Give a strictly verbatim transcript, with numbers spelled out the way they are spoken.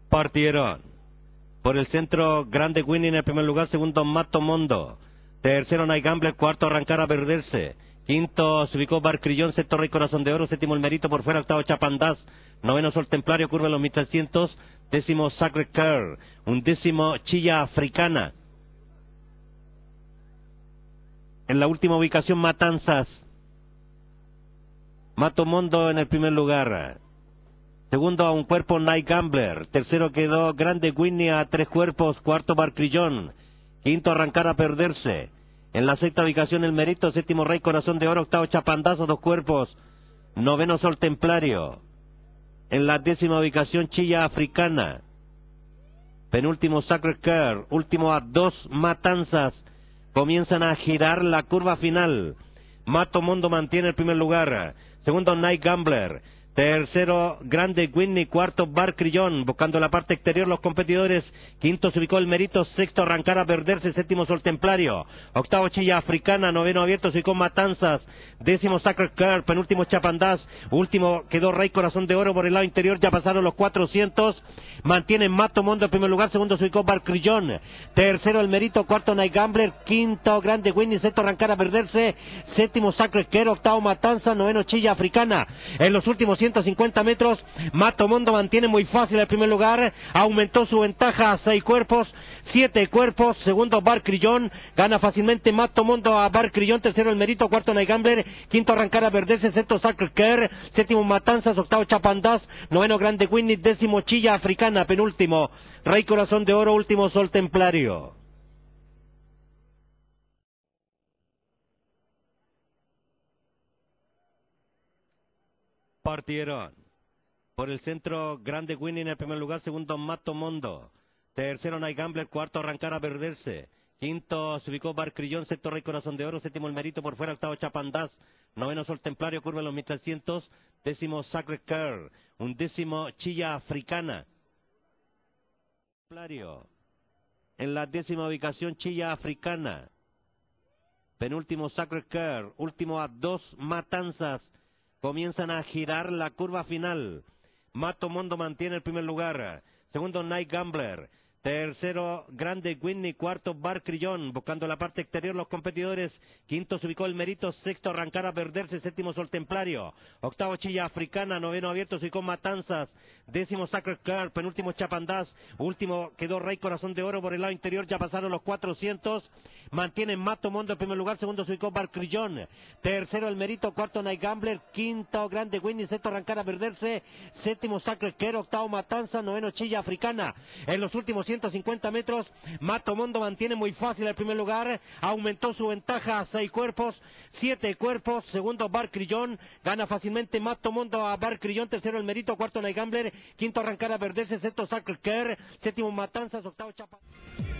Partieron. Por el centro, Grande Winnie en el primer lugar, segundo Mato Mondo. Tercero Night Gambler, cuarto Arrancar a Perderse. Quinto se ubicó Barcrillón, sexto Rey Corazón de Oro, séptimo El Merito por fuera, octavo Chapandaz, noveno Sol Templario, curva en los mil trescientos, décimo Sacred Care, undécimo Chilla Africana. En la última ubicación Matanzas. Mato Mondo en el primer lugar. Segundo a un cuerpo Night Gambler. Tercero quedó Grande Winnie a tres cuerpos. Cuarto Barcrillón. Quinto Arrancar a Perderse. En la sexta ubicación El Merito. Séptimo Rey Corazón de Oro. Octavo Chapandazo, dos cuerpos. Noveno Sol Templario. En la décima ubicación Chilla Africana. Penúltimo Sacred Care. Último a dos Matanzas. Comienzan a girar la curva final. Mato Mondo mantiene el primer lugar. Segundo Night Gambler. Tercero, Grande Winnie. Cuarto, Barcrillón. Buscando la parte exterior los competidores. Quinto se ubicó El Merito. Sexto, Arrancar a Perderse. Séptimo, Sol Templario. Octavo, Chilla Africana. Noveno, Abierto se ubicó Matanzas. Décimo, Sacred Care. Penúltimo, Chapandaz. Último quedó Rey Corazón de Oro por el lado interior. Ya pasaron los cuatrocientos. Mantiene Mato Mondo en primer lugar. Segundo se ubicó Barcrillón. Tercero, El Merito. Cuarto, Night Gambler. Quinto, Grande Winnie. Sexto, Arrancar a Perderse. Séptimo, Sacred Care. Octavo, Matanzas. Noveno, Chilla Africana. En los últimos ciento cincuenta metros, Mato Mondo mantiene muy fácil el primer lugar, aumentó su ventaja a seis cuerpos, siete cuerpos, segundo Barcrillón, gana fácilmente Mato Mondo a Barcrillón, tercero El Merito, cuarto Night Gambler, quinto Arrancar a Perderse, sexto Sacred Care, séptimo Matanzas, octavo Chapandaz, noveno Grande Winnie, décimo Chilla Africana, penúltimo Rey Corazón de Oro, último Sol Templario. Partieron. Por el centro, Grande Winnie en el primer lugar, segundo Mato Mondo. Tercero Night Gambler, cuarto Arrancar a Perderse. Quinto se ubicó Barcrillón, sexto Rey Corazón de Oro, séptimo El Merito por fuera, octavo Chapandaz, noveno Sol Templario, curva en los mil trescientos, décimo Sacred Care, undécimo Chilla Africana. En la décima ubicación Chilla Africana. Penúltimo Sacred Care, último a dos Matanzas. Comienzan a girar la curva final. Mato Mondo mantiene el primer lugar. Segundo, Night Gambler. Tercero, Grande Winnie. Cuarto, Barcrillón. Buscando la parte exterior los competidores. Quinto se ubicó El Merito. Sexto, Arrancar a Perderse. Séptimo, Sol Templario. Octavo, Chilla Africana. Noveno, Abierto se ubicó Matanzas. Décimo, Sacred Care. Penúltimo, Chapandaz. Último quedó Rey Corazón de Oro por el lado interior. Ya pasaron los cuatrocientos. Mantiene Mato Mondo en primer lugar. Segundo se ubicó Barcrillón. Tercero El Merito. Cuarto Night Gambler. Quinto Grande Winnie. Sexto Arrancar a Perderse. Séptimo Sacred Care. Octavo Matanza. Noveno Chilla Africana. En los últimos ciento cincuenta metros Mato Mondo mantiene muy fácil el primer lugar. Aumentó su ventaja a seis cuerpos. Siete cuerpos. Segundo Barcrillón. Gana fácilmente Mato Mondo a Barcrillón. Tercero El Merito. Cuarto Night Gambler. Quinto Arrancar a Perderse. Sexto Sacred Care. Séptimo Matanzas. Octavo Chapa.